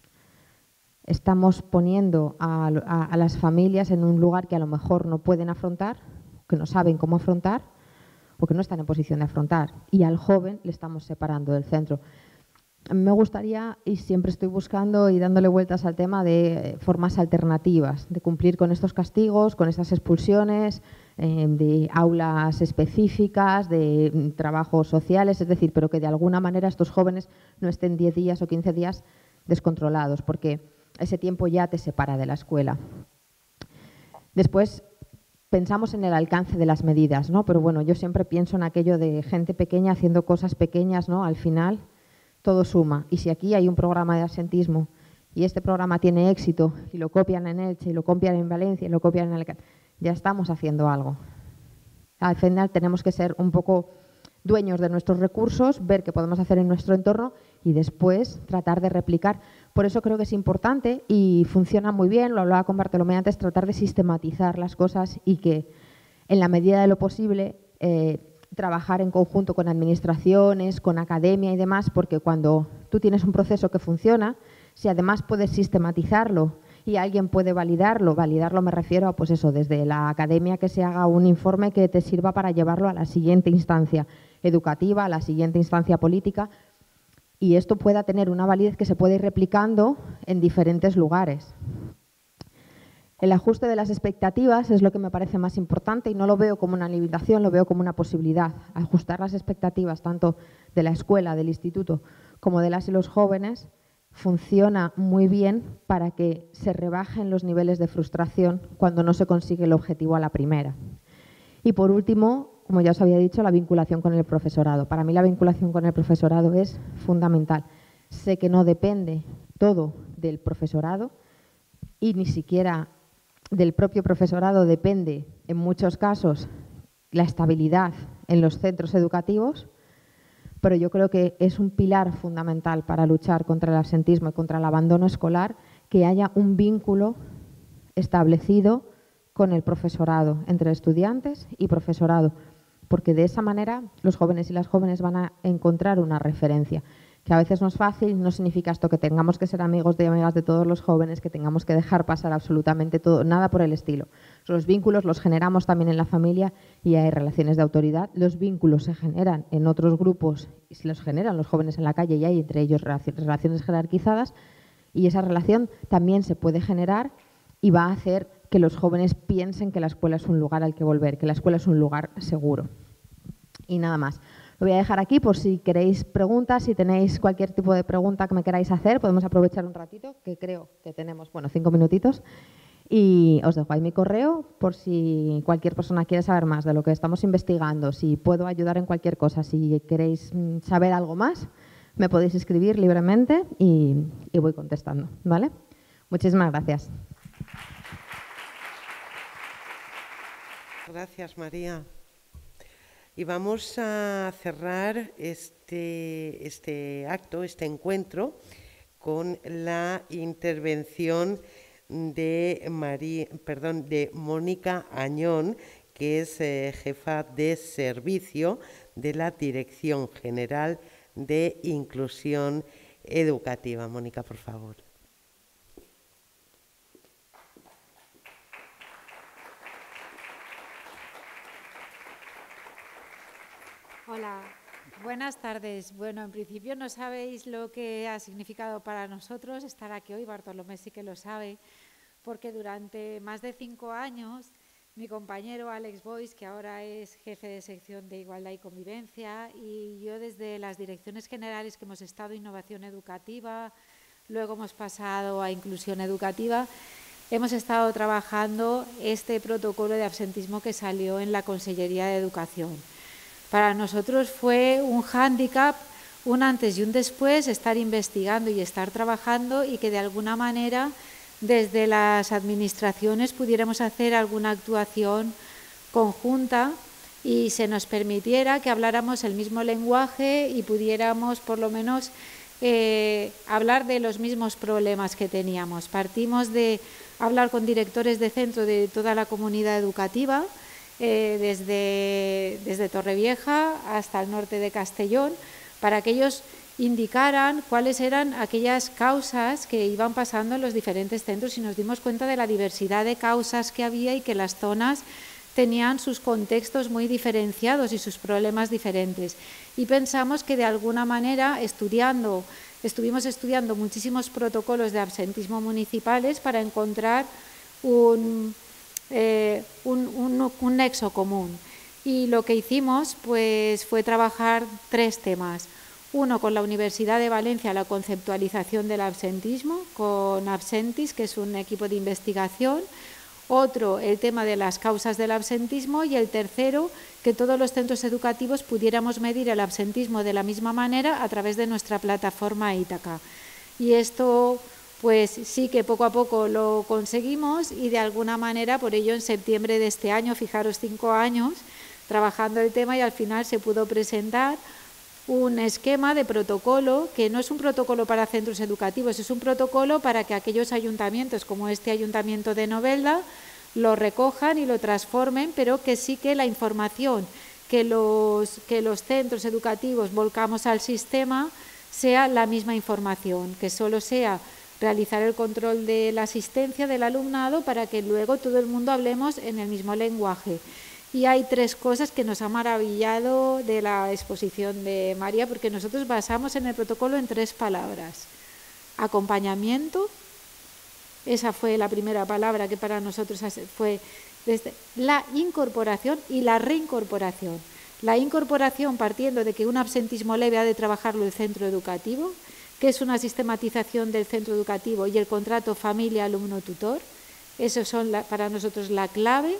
estamos poniendo a las familias en un lugar que a lo mejor no pueden afrontar, que no saben cómo afrontar o que no están en posición de afrontar. Y al joven le estamos separando del centro. A mí me gustaría, y siempre estoy buscando y dándole vueltas al tema de formas alternativas, de cumplir con estos castigos, con estas expulsiones, de aulas específicas, de trabajos sociales, es decir, pero que de alguna manera estos jóvenes no estén 10 días o 15 días descontrolados, porque ese tiempo ya te separa de la escuela. Después pensamos en el alcance de las medidas, ¿no? Pero bueno, yo siempre pienso en aquello de gente pequeña haciendo cosas pequeñas, ¿no? Al final todo suma. Y si aquí hay un programa de absentismo y este programa tiene éxito y lo copian en Elche y lo copian en Valencia y lo copian en Alicante, ya estamos haciendo algo. Al final tenemos que ser un poco dueños de nuestros recursos, ver qué podemos hacer en nuestro entorno y después tratar de replicar. Por eso creo que es importante y funciona muy bien, lo hablaba con Bartolomé antes, tratar de sistematizar las cosas y que en la medida de lo posible trabajar en conjunto con administraciones, con academia y demás, porque cuando tú tienes un proceso que funciona, si además puedes sistematizarlo y alguien puede validarlo me refiero a, pues eso, desde la academia que se haga un informe que te sirva para llevarlo a la siguiente instancia educativa, a la siguiente instancia política, y esto pueda tener una validez que se puede ir replicando en diferentes lugares. El ajuste de las expectativas es lo que me parece más importante y no lo veo como una limitación, lo veo como una posibilidad. Ajustar las expectativas tanto de la escuela, del instituto, como de las y los jóvenes funciona muy bien para que se rebajen los niveles de frustración cuando no se consigue el objetivo a la primera. Y por último, como ya os había dicho, la vinculación con el profesorado. Para mí la vinculación con el profesorado es fundamental. Sé que no depende todo del profesorado y ni siquiera del propio profesorado depende, en muchos casos, la estabilidad en los centros educativos, pero yo creo que es un pilar fundamental para luchar contra el absentismo y contra el abandono escolar que haya un vínculo establecido con el profesorado, entre estudiantes y profesorado, porque de esa manera los jóvenes y las jóvenes van a encontrar una referencia. Que a veces no es fácil, no significa esto que tengamos que ser amigos y amigas de todos los jóvenes, que tengamos que dejar pasar absolutamente todo, nada por el estilo. Los vínculos los generamos también en la familia y hay relaciones de autoridad. Los vínculos se generan en otros grupos y se los generan los jóvenes en la calle y hay entre ellos relaciones jerarquizadas y esa relación también se puede generar y va a hacer que los jóvenes piensen que la escuela es un lugar al que volver, que la escuela es un lugar seguro. Y nada más. Lo voy a dejar aquí por si queréis preguntas, si tenéis cualquier tipo de pregunta que me queráis hacer, podemos aprovechar un ratito, que creo que tenemos, 5 minutitos. Y os dejo ahí mi correo por si cualquier persona quiere saber más de lo que estamos investigando, si puedo ayudar en cualquier cosa, si queréis saber algo más, me podéis escribir libremente y voy contestando, ¿vale? Muchísimas gracias. Gracias, María. Y vamos a cerrar este acto, este encuentro, con la intervención de Mónica Añón, que es jefa de servicio de la Dirección General de Inclusión Educativa. Mónica, por favor. Hola, buenas tardes. Bueno, en principio no sabéis lo que ha significado para nosotros estar aquí hoy, Bartolomé sí que lo sabe, porque durante más de 5 años mi compañero Alex Boix, que ahora es jefe de sección de Igualdad y Convivencia, y yo desde las direcciones generales que hemos estado Innovación Educativa, luego hemos pasado a Inclusión Educativa, hemos estado trabajando este protocolo de absentismo que salió en la Consellería de Educación. Para nosotros fue un hándicap, un antes y un después, estar investigando y estar trabajando y que de alguna manera desde las administraciones pudiéramos hacer alguna actuación conjunta y se nos permitiera que habláramos el mismo lenguaje y pudiéramos por lo menos hablar de los mismos problemas que teníamos. Partimos de hablar con directores de centro de toda la comunidad educativa, desde Torrevieja hasta el norte de Castellón, para que ellos indicaran cuáles eran aquellas causas que iban pasando en los diferentes centros y nos dimos cuenta de la diversidad de causas que había y que las zonas tenían sus contextos muy diferenciados y sus problemas diferentes. Y pensamos que de alguna manera estuvimos estudiando muchísimos protocolos de absentismo municipales para encontrar un nexo común. Y lo que hicimos pues, fue trabajar 3 temas. Uno, con la Universidad de Valencia, la conceptualización del absentismo, con Absentis, que es un equipo de investigación. Otro, el tema de las causas del absentismo. Y el tercero, que todos los centros educativos pudiéramos medir el absentismo de la misma manera a través de nuestra plataforma Ítaca. Y esto, pues sí que poco a poco lo conseguimos y de alguna manera, por ello en septiembre de este año, fijaros 5 años, trabajando el tema y al final se pudo presentar un esquema de protocolo que no es un protocolo para centros educativos, es un protocolo para que aquellos ayuntamientos como este Ayuntamiento de Novelda lo recojan y lo transformen, pero que sí que la información que los centros educativos volcamos al sistema sea la misma información, que solo sea realizar el control de la asistencia del alumnado para que luego todo el mundo hablemos en el mismo lenguaje. Y hay 3 cosas que nos ha maravillado de la exposición de María, porque nosotros basamos en el protocolo en 3 palabras. Acompañamiento, esa fue la primera palabra que para nosotros fue desde la incorporación y la reincorporación. La incorporación partiendo de que un absentismo leve ha de trabajarlo el centro educativo, que es una sistematización del centro educativo y el contrato familia-alumno-tutor. Esos son para nosotros la clave.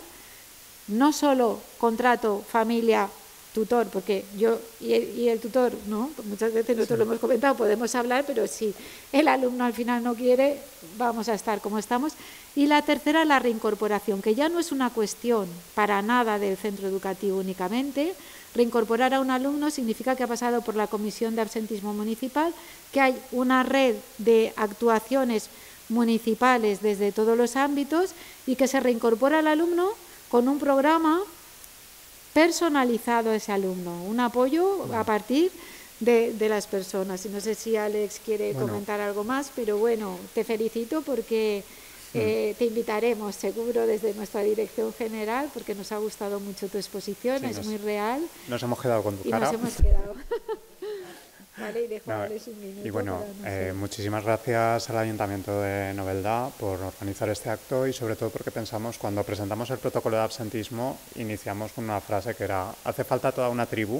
No solo contrato familia-tutor, porque yo y el tutor, ¿no? Muchas veces nosotros lo hemos comentado, podemos hablar, pero si el alumno al final no quiere, vamos a estar como estamos. Y la tercera, la reincorporación, que ya no es una cuestión para nada del centro educativo únicamente. Reincorporar a un alumno significa que ha pasado por la Comisión de Absentismo Municipal, que hay una red de actuaciones municipales desde todos los ámbitos y que se reincorpora al alumno con un programa personalizado a ese alumno, un apoyo a partir de las personas. Y no sé si Alex quiere comentar algo más, pero bueno, te felicito porque te invitaremos seguro desde nuestra dirección general, porque nos ha gustado mucho tu exposición, es muy real. Nos hemos quedado con tu cara. Nos hemos quedado. Vale, y dejo un minuto. Y bueno, muchísimas gracias al Ayuntamiento de Novelda por organizar este acto y sobre todo porque pensamos, cuando presentamos el protocolo de absentismo, iniciamos con una frase que era: hace falta toda una tribu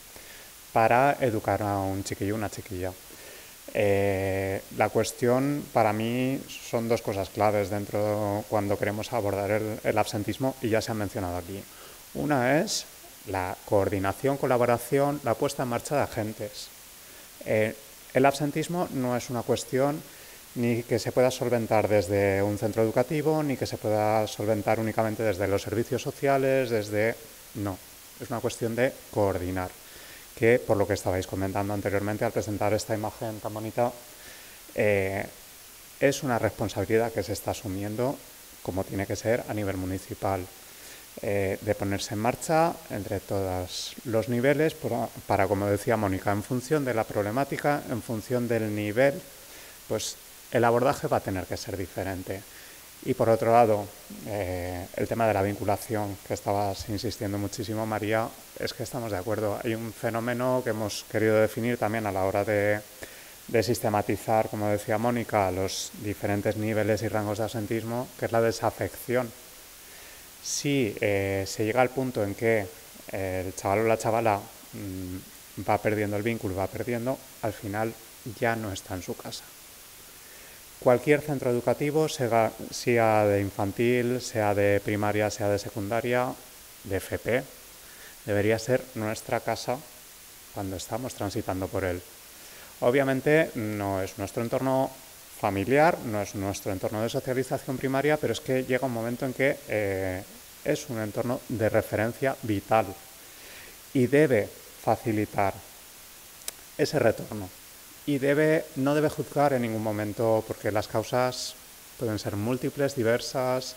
para educar a un chiquillo o una chiquilla. La cuestión para mí son 2 cosas claves dentro cuando queremos abordar el absentismo y ya se han mencionado aquí. Una es la coordinación, colaboración, la puesta en marcha de agentes. El absentismo no es una cuestión ni que se pueda solventar desde un centro educativo, ni que se pueda solventar únicamente desde los servicios sociales, no, es una cuestión de coordinar, que por lo que estabais comentando anteriormente al presentar esta imagen tan bonita, es una responsabilidad que se está asumiendo como tiene que ser a nivel municipal. De ponerse en marcha entre todos los niveles para, como decía Mónica, en función de la problemática, en función del nivel, pues el abordaje va a tener que ser diferente. Y por otro lado, el tema de la vinculación, que estabas insistiendo muchísimo, María, es que estamos de acuerdo. Hay un fenómeno que hemos querido definir también a la hora de sistematizar, como decía Mónica, los diferentes niveles y rangos de absentismo, que es la desafección. Si se llega al punto en que el chaval o la chavala va perdiendo el vínculo, va perdiendo, al final ya no está en su casa. Cualquier centro educativo, sea de infantil, sea de primaria, sea de secundaria, de FP, debería ser nuestra casa cuando estamos transitando por él. Obviamente no es nuestro entorno familiar, no es nuestro entorno de socialización primaria, pero es que llega un momento en que es un entorno de referencia vital y debe facilitar ese retorno. Y no debe juzgar en ningún momento, porque las causas pueden ser múltiples, diversas,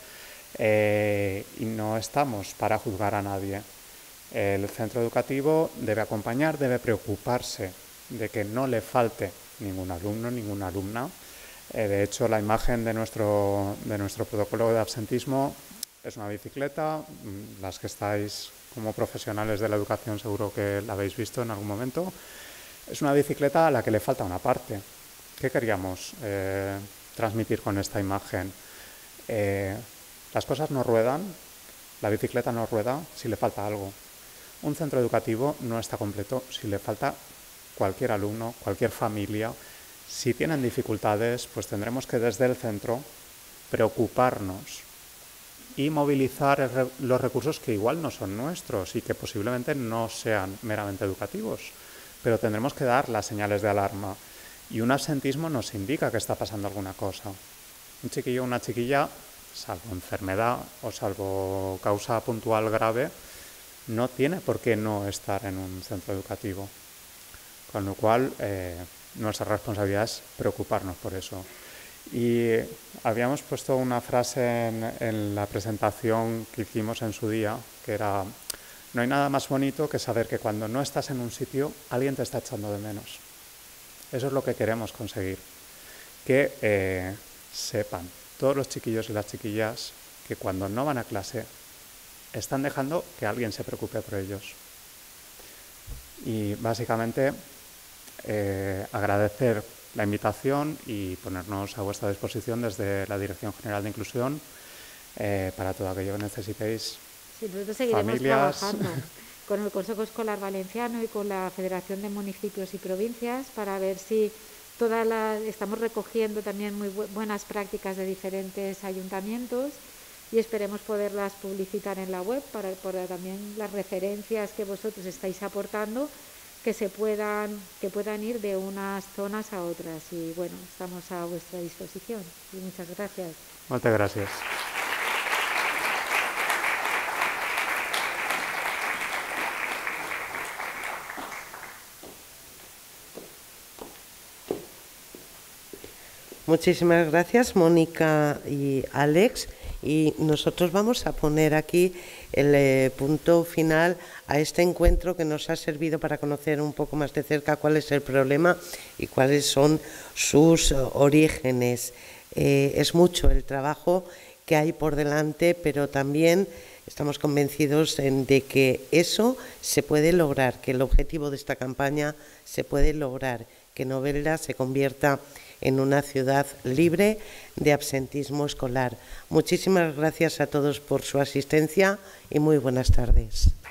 y no estamos para juzgar a nadie. El centro educativo debe acompañar, debe preocuparse de que no le falte ningún alumno, ninguna alumna. De hecho, la imagen de nuestro protocolo de absentismo es una bicicleta. Las que estáis como profesionales de la educación seguro que la habéis visto en algún momento. Es una bicicleta a la que le falta una parte. ¿Qué queríamos transmitir con esta imagen? Las cosas no ruedan, la bicicleta no rueda si le falta algo. Un centro educativo no está completo si le falta cualquier alumno, cualquier familia. Si tienen dificultades, pues tendremos que desde el centro preocuparnos y movilizar los recursos que igual no son nuestros y que posiblemente no sean meramente educativos. Pero tendremos que dar las señales de alarma. Y un absentismo nos indica que está pasando alguna cosa. Un chiquillo o una chiquilla, salvo enfermedad o salvo causa puntual grave, no tiene por qué no estar en un centro educativo. Con lo cual, nuestra responsabilidad es preocuparnos por eso. Y habíamos puesto una frase en la presentación que hicimos en su día, que era: no hay nada más bonito que saber que cuando no estás en un sitio, alguien te está echando de menos. Eso es lo que queremos conseguir. Que sepan todos los chiquillos y las chiquillas que cuando no van a clase, están dejando que alguien se preocupe por ellos. Y básicamente agradecer la invitación y ponernos a vuestra disposición desde la Dirección General de Inclusión para todo aquello que necesitéis. Sí, nosotros seguiremos familias. trabajando con el Consejo Escolar Valenciano y con la Federación de Municipios y Provincias para ver si estamos recogiendo también muy buenas prácticas de diferentes ayuntamientos y esperemos poderlas publicitar en la web para también las referencias que vosotros estáis aportando que puedan ir de unas zonas a otras. Y bueno, estamos a vuestra disposición. Y muchas gracias. Muchas gracias. Muchísimas gracias, Mónica y Alex. Y nosotros vamos a poner aquí el punto final a este encuentro que nos ha servido para conocer un poco más de cerca cuál es el problema y cuáles son sus orígenes. Es mucho el trabajo que hay por delante, pero también estamos convencidos de que eso se puede lograr, que el objetivo de esta campaña se puede lograr, que Novelda se convierta en una ciudad libre de absentismo escolar. Muchísimas gracias a todos por su asistencia y muy buenas tardes.